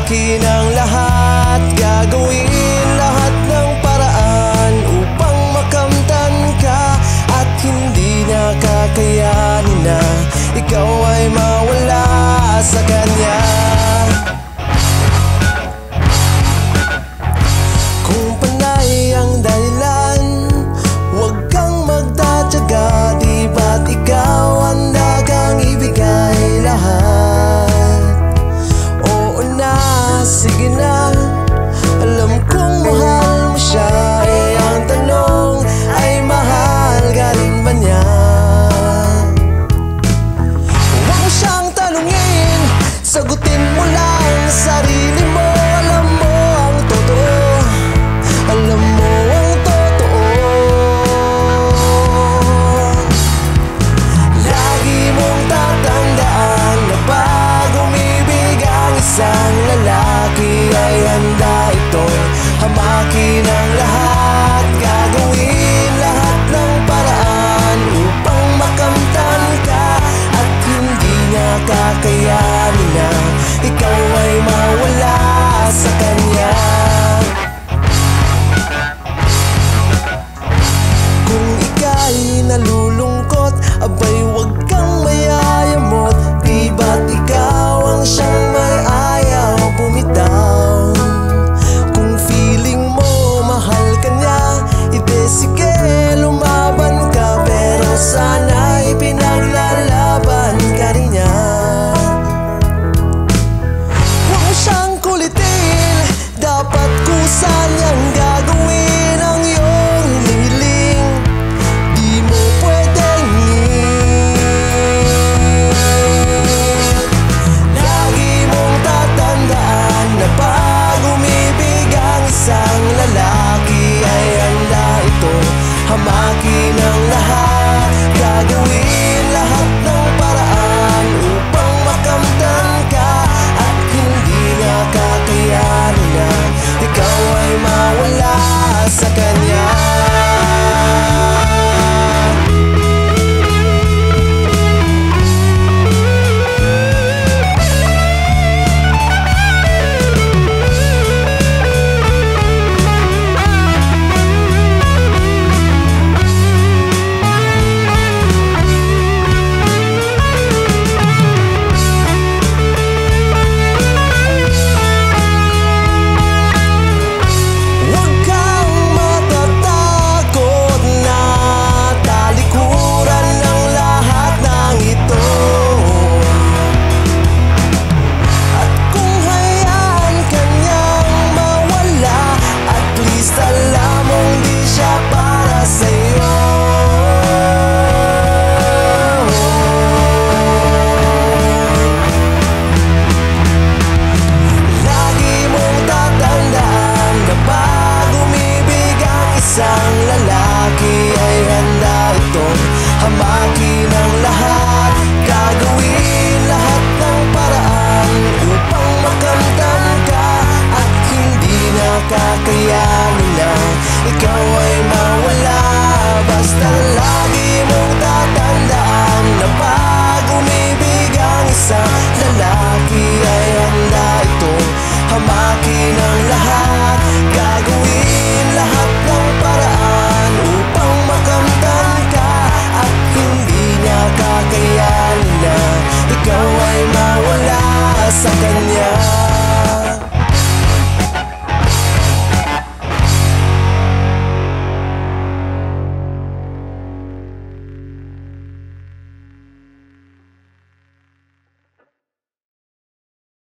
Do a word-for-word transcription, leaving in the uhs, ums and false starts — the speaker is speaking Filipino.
akin ang lahat. Gagawin lahat ng paraan upang makamtan ka, at hindi na kakayanin na ikaw ay mawala sa kanya. Kung panay ang dahilan, huwag kang magtatyaga. Di ba't ikaw handa kang ibigay lahat? Oo na, sige na, alam kong mahal mo siya. Eh ang tanong ay mahal ka rin ba niya? Huwag mo siyang tanungin, sagutin mo lang sarili mo. Alam mo ang totoo, alam mo ang totoo. Lagi mong tatandaan na pag umibig ang isang